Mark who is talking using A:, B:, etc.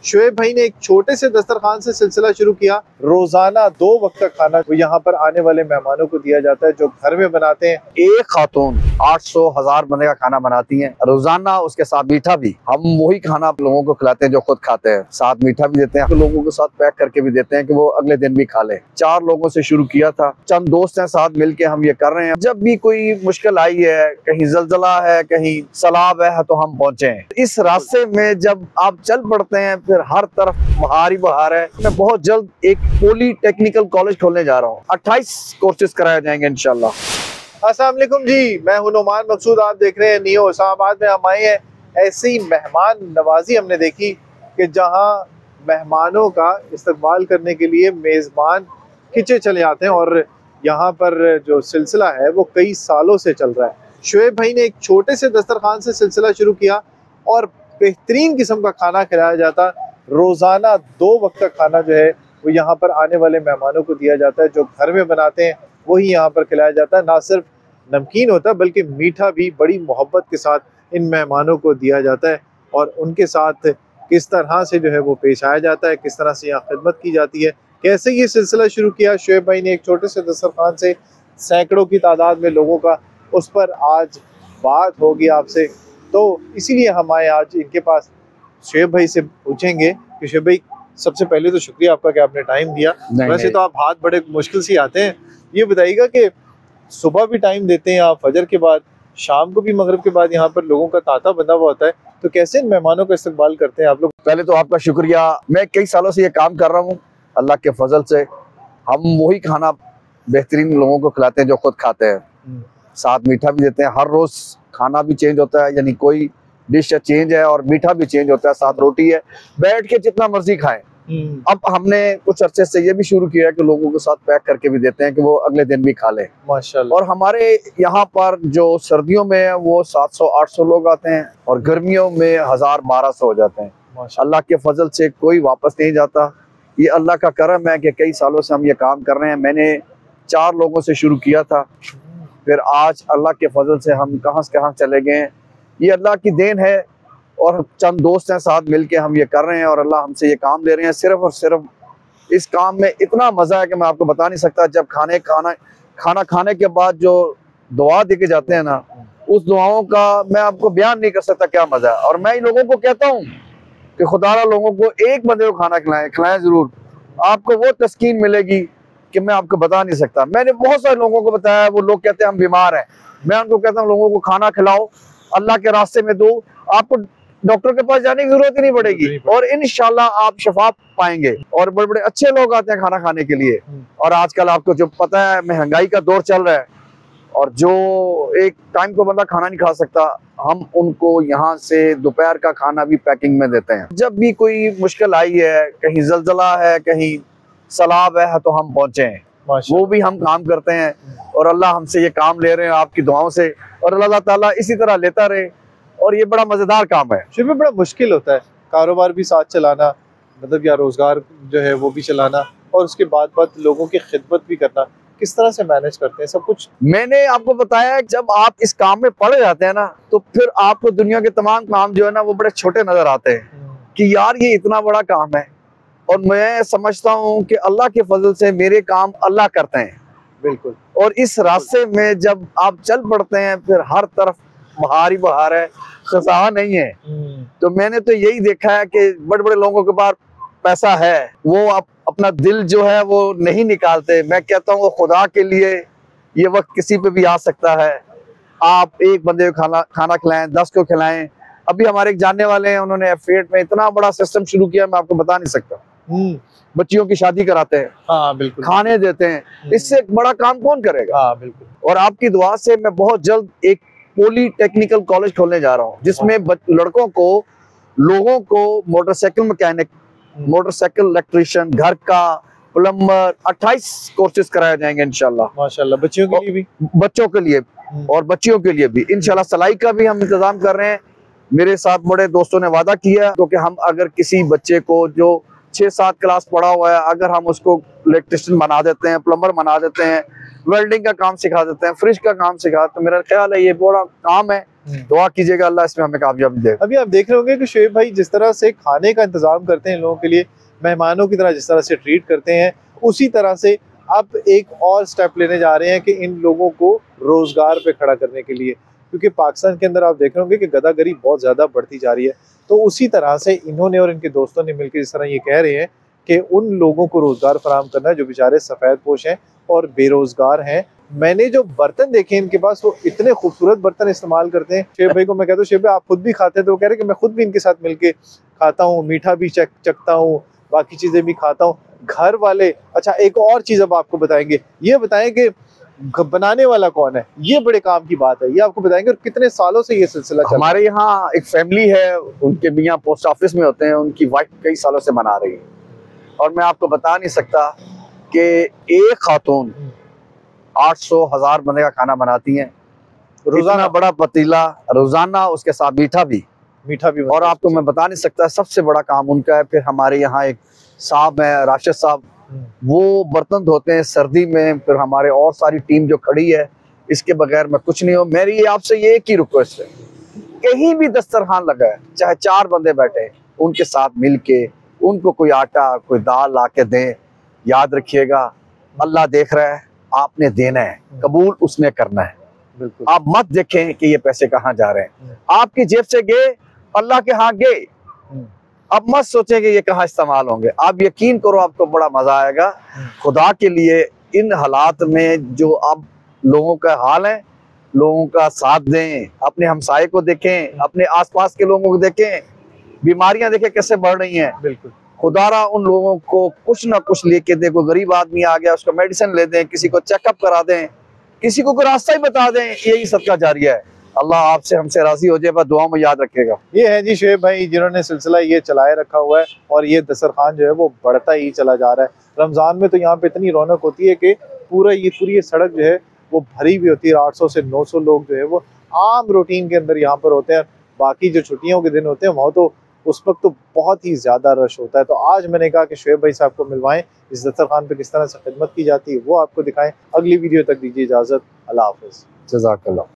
A: शुएब भाई ने एक छोटे से दस्तरखान से सिलसिला शुरू किया। रोजाना 2 वक्त का खाना यहाँ पर आने वाले मेहमानों को दिया जाता है जो घर में बनाते हैं।
B: एक खातून 800-1000 बंदे का खाना बनाती हैं रोजाना, उसके साथ मीठा भी। हम वही खाना लोगों को खिलाते हैं जो खुद खाते हैं, साथ मीठा भी देते हैं, तो लोगों के साथ पैक करके भी देते हैं कि वो अगले दिन भी खा ले। 4 लोगों से शुरू किया था, चंद दोस्त हैं, साथ मिलके हम ये कर रहे हैं। जब भी कोई मुश्किल आई है, कहीं जलजला है, कहीं सैलाब है, तो हम पहुंचे हैं। इस रास्ते में जब आप चल पड़ते हैं फिर हर तरफ बहार ही बहार है। मैं बहुत जल्द एक पॉलीटेक्निकल कॉलेज खोलने जा रहा हूँ, 28 कोर्सेज कराए जाएंगे इंशाल्लाह।
A: अस्सलाम वालेकुम जी, मैं हूं नुमान मकसूद, आप देख रहे हैं नियो। इस्लामाबाद में हम आए हैं, ऐसी मेहमान नवाजी हमने देखी कि जहां मेहमानों का इस्तकबाल करने के लिए मेज़बान खिंचे चले आते हैं और यहाँ पर जो सिलसिला है वो कई सालों से चल रहा है। शुएब भाई ने एक छोटे से दस्तरखान से सिलसिला शुरू किया और बेहतरीन किस्म का खाना खिलाया जाता। रोज़ाना 2 वक्त का खाना जो है वो यहाँ पर आने वाले मेहमानों को दिया जाता है। जो घर में बनाते हैं वही यहाँ पर खिलाया जाता है। ना सिर्फ नमकीन होता है बल्कि मीठा भी बड़ी मोहब्बत के साथ इन मेहमानों को दिया जाता है और उनके साथ किस तरह से जो है वो पेश आया जाता है, किस तरह से यहाँ खिदमत की जाती है। कैसे ये सिलसिला शुरू किया शुएब भाई ने एक छोटे से दस्तरखान से सैकड़ों की तादाद में लोगों का, उस पर आज बात होगी आपसे। तो इसीलिए हम आए आज इनके पास। शुएब भाई से पूछेंगे कि शुएब भाई, सबसे पहले तो शुक्रिया आपका कि आपने टाइम दिया। वैसे तो आप हाथ बड़े मुश्किल से आते हैं, ये बताइएगा कि सुबह भी टाइम देते हैं आप, फजर के बाद, शाम को भी, मगरिब के बाद यहाँ पर लोगों का तांता बंधा हुआ होता है, तो कैसे इन मेहमानों का इस्तकबाल करते हैं आप लोग?
B: पहले तो आपका शुक्रिया। मैं कई सालों से ये काम कर रहा हूँ, अल्लाह के फजल से हम वही खाना बेहतरीन लोगों को खिलाते हैं जो खुद खाते हैं, साथ मीठा भी देते हैं। हर रोज खाना भी चेंज होता है, यानी कोई डिश चेंज है और मीठा भी चेंज होता है, साथ रोटी है, बैठ के जितना मर्जी खाएं। अब हमने कुछ अर्से से ये भी शुरू किया है कि लोगों के साथ पैक करके भी देते हैं कि वो अगले दिन भी खा ले
A: माशाल्लाह।
B: और हमारे यहाँ पर जो सर्दियों में है वो 700-800 लोग आते हैं और गर्मियों में 1000-1200 हो जाते हैं। अल्लाह के फजल से कोई वापस नहीं जाता। ये अल्लाह का करम है कि कई सालों से हम ये काम कर रहे हैं। मैंने 4 लोगों से शुरू किया था, फिर आज अल्लाह के फजल से हम कहाँ से कहाँ चले गए हैं। ये अल्लाह की देन है और चंद दोस्त हैं, साथ मिलके हम ये कर रहे हैं और अल्लाह हमसे ये काम दे रहे हैं। सिर्फ और सिर्फ इस काम में इतना मज़ा है कि मैं आपको बता नहीं सकता। जब खाना खाने के बाद जो दुआ दे के जाते हैं ना, उस दुआओं का मैं आपको बयान नहीं कर सकता क्या मज़ा है। और मैं इन लोगों को कहता हूँ कि खुदारा लोगों को एक बंदे को खाना खिलाएं ज़रूर, आपको वो तस्कीन मिलेगी कि मैं आपको बता नहीं सकता। मैंने बहुत सारे लोगों को बताया, वो लोग कहते हैं हम बीमार हैं, मैं उनको कहता हूँ लोगों को खाना खिलाओ, अल्लाह के रास्ते में दो, आपको डॉक्टर के पास जाने की जरूरत ही नहीं पड़ेगी और इंशाल्लाह आप शफा पाएंगे। और बड़े बड़े अच्छे लोग आते हैं खाना खाने के लिए। और आजकल आपको जो पता है महंगाई का दौर चल रहा है और जो एक टाइम को बंदा खाना नहीं खा सकता, हम उनको यहाँ से दोपहर का खाना भी पैकिंग में देते हैं। जब भी कोई मुश्किल आई है, कहीं जलजला है, कहीं सैलाब है, तो हम पहुंचे हैं, वो भी हम काम करते हैं और अल्लाह हमसे ये काम ले रहे हैं आपकी दुआओं से और अल्लाह ताला इसी तरह लेता रहे। और ये बड़ा मजेदार काम है।
A: शुरू में बड़ा मुश्किल होता है कारोबार भी साथ चलाना, मतलब या रोजगार जो है वो भी चलाना और उसके बाद लोगों की खिदमत भी करना। किस तरह से मैनेज करते हैं सब कुछ?
B: मैंने आपको बताया, जब आप इस काम में पड़ जाते हैं ना, तो फिर आपको दुनिया के तमाम काम जो है ना वो बड़े छोटे नजर आते हैं कि यार ये इतना बड़ा काम है। और मैं समझता हूँ कि अल्लाह के फजल से मेरे काम अल्लाह करते हैं।
A: बिल्कुल।
B: और इस रास्ते में जब आप चल पड़ते हैं फिर हर तरफ बहार ही बहार है, खसा नहीं है। तो मैंने तो यही देखा है कि बड़े बड़े लोगों के पास पैसा है, वो अपना दिल जो है वो नहीं निकालते। मैं कहता हूँ खुदा के लिए ये वक्त किसी पे भी आ सकता है। आप एक बंदे को खाना खिलाएं, 10 को खिलाएं। अभी हमारे एक जानने वाले हैं, उन्होंने F8 में इतना बड़ा सिस्टम शुरू किया, मैं आपको बता नहीं सकता। बच्चियों की शादी कराते हैं,
A: हाँ बिल्कुल,
B: खाने देते हैं, इससे बड़ा काम कौन करेगा?
A: हाँ बिल्कुल।
B: और आपकी दुआ से मैं बहुत जल्द एक पॉलीटेक्निकल कॉलेज खोलने जा रहा हूँ जिसमें लड़कों को, लोगों को मोटरसाइकिल मैकेनिक, मोटरसाइकिल इलेक्ट्रिशियन, घर का प्लम्बर, 28 कोर्सेज कराए जाएंगे इंशाल्लाह।
A: माशाल्लाह। बच्चियों के लिए भी?
B: बच्चों के लिए और बच्चियों के लिए भी इंशाल्लाह। सिलाई का भी हम इंतजाम कर रहे हैं। मेरे साथ बड़े दोस्तों ने वादा किया क्योंकि हम अगर किसी बच्चे को जो 6-7 क्लास पढ़ा हुआ है, अगर हम उसको इलेक्ट्रिशियन बना देते हैं, प्लम्बर बना देते हैं, वेल्डिंग का काम सिखा देते हैं, फ्रिज का काम सिखा, तो मेरा ख्याल है ये बड़ा काम है दुआ कीजिएगा अल्लाह इसमें हमें कामयाबी दे।
A: अभी आप देख रहे होंगे कि शोएब भाई जिस तरह से खाने का इंतजाम करते हैं लोगों के लिए, मेहमानों की तरह जिस तरह से ट्रीट करते हैं, उसी तरह से अब एक और स्टेप लेने जा रहे हैं कि इन लोगों को रोजगार पे खड़ा करने के लिए, क्योंकि पाकिस्तान के अंदर आप देख रहे होंगे कि गदागरी बहुत ज्यादा बढ़ती जा रही है। तो उसी तरह से इन्होंने और इनके दोस्तों ने मिलकर इस तरह ये कह रहे हैं कि उन लोगों को रोजगार फराहम करना है जो बेचारे सफेद पोश हैं और बेरोजगार हैं। मैंने जो बर्तन देखे इनके पास, वो इतने खूबसूरत बर्तन इस्तेमाल करते हैं। शेब भाई को मैं कहता हूँ, शेब भाई आप खुद भी खाते हैं? तो वो कह रहे कि मैं खुद भी इनके साथ मिलके खाता हूँ, मीठा भी चखता हूँ, बाकी चीजें भी खाता हूँ। घर वाले, अच्छा एक और चीज अब आपको बताएंगे, ये बताएं कि बनाने वाला कौन है, ये बड़े काम की बात है, ये आपको बताएंगे। और कितने सालों से ये सिलसिला चल रहा है?
B: हमारे यहाँ एक फैमिली है, उनके मियाँ पोस्ट ऑफिस में होते हैं, उनकी वाइफ कई सालों से बना रही है। और मैं आपको बता नहीं सकता कि एक खातून 800-1000 बंदे का खाना बनाती हैं रोजाना, बड़ा पतीला रोजाना, उसके साथ मीठा भी और आपको मैं बता नहीं सकता, सबसे बड़ा काम उनका है। फिर हमारे यहाँ एक साहब है, राशिद साहब, वो बर्तन धोते हैं सर्दी में। फिर हमारे और सारी टीम जो खड़ी है, इसके बगैर मैं कुछ नहीं हूँ। मेरी आपसे ये एक ही रिक्वेस्ट है, कहीं भी दस्तरखान लगा है, चाहे 4 बंदे बैठे, उनके साथ मिलके उनको कोई आटा कोई दाल ला के दें। याद रखिएगा, अल्लाह देख रहा है, आपने देना है, कबूल उसने करना है। बिल्कुल। आप मत देखें कि ये पैसे कहाँ जा रहे हैं, आपकी जेब से गए, अल्लाह के हाथ गए। अब मत सोचें कि ये कहाँ इस्तेमाल होंगे। आप यकीन करो, आपको बड़ा मजा आएगा। खुदा के लिए इन हालात में जो अब लोगों का हाल है, लोगों का साथ दें, अपने हमसाये को देखें, अपने आसपास के लोगों को देखें, बीमारियां देखें कैसे बढ़ रही हैं। बिल्कुल, खुदारा उन लोगों को कुछ ना कुछ लेके दे। कोई गरीब आदमी आ गया, उसको मेडिसिन ले दें, किसी को चेकअप करा दें, किसी को कोई रास्ता ही बता दें, यही सदका जारिया है। अल्लाह आपसे हमसे राजी हो जाए, बस दुआ में याद रखेगा।
A: ये है जी शोएब भाई, जिन्होंने सिलसिला ये चलाए रखा हुआ है, और ये दस्तरखान जो है वो बढ़ता ही चला जा रहा है। रमजान में तो यहाँ पे इतनी रौनक होती है कि पूरी ये सड़क जो है वो भरी भी होती है। 800 से 900 लोग जो है वो आम रूटीन के अंदर यहाँ पर होते हैं। बाकी जो छुट्टियों के दिन होते हैं, वहाँ तो उस वक्त तो बहुत ही ज्यादा रश होता है। तो आज मैंने कहा कि शोएब भाई साहब को मिलवाएं, इस दस्तरखान पे किस तरह से खिदमत की जाती है वो आपको दिखाएं। अगली वीडियो तक दीजिए इजाजत, अल्लाह हाफिज,
B: जज़ाकल्लाह।